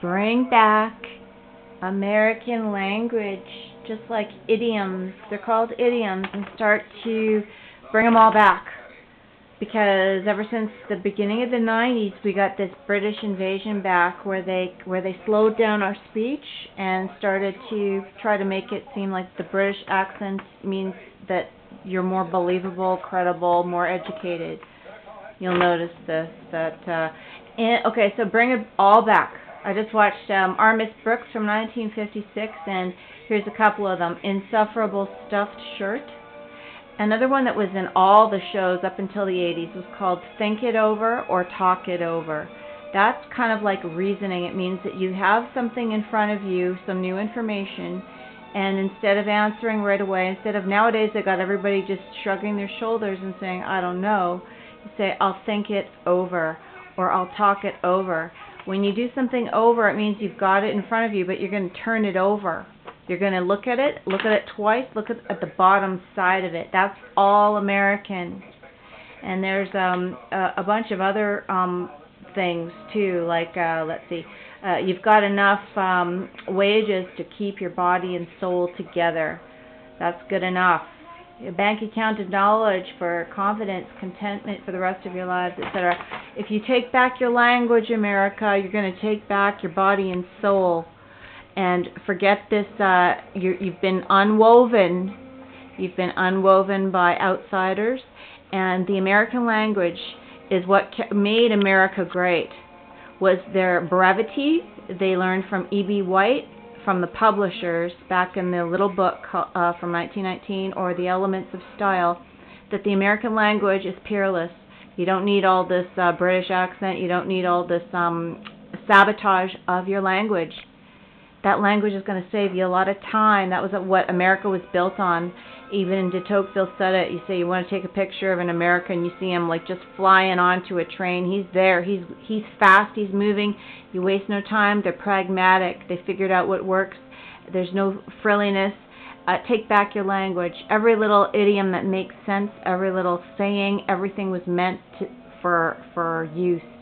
bring back American language, just like idioms. They're called idioms, and start to bring them all back. Because ever since the beginning of the 90s, we got this British invasion back where they slowed down our speech and started to try to make it seem like the British accent means that you're more believable, credible, more educated. You'll notice this. Okay, so bring it all back. I just watched Our Miss Brooks from 1956, and here's a couple of them. Insufferable Stuffed Shirt. Another one that was in all the shows up until the 80s was called Think It Over or Talk It Over. That's kind of like reasoning. It means that you have something in front of you, some new information, and instead of answering right away, instead of nowadays they got everybody just shrugging their shoulders and saying, I don't know, you say, I'll think it over or I'll talk it over. When you do something over, it means you've got it in front of you, but you're going to turn it over. You're going to look at it twice, look at the bottom side of it. That's all American. And there's a bunch of other things too, like, let's see, you've got enough wages to keep your body and soul together. That's good enough. A bank account of knowledge for confidence, contentment for the rest of your lives, etc. If you take back your language, America, you're going to take back your body and soul. And forget this, you've been unwoven. You've been unwoven by outsiders. And the American language is what made America great. Was their brevity. They learned from E.B. White, from the publishers, back in the little book from 1919, or The Elements of Style, that the American language is peerless. You don't need all this British accent. You don't need all this sabotage of your language. That language is going to save you a lot of time. That was what America was built on. Even de Tocqueville said it. You say you want to take a picture of an American, you see him like just flying onto a train. He's there. He's fast. He's moving. You waste no time. They're pragmatic. They figured out what works. There's no frilliness. Take back your language. Every little idiom that makes sense, every little saying, everything was meant for use.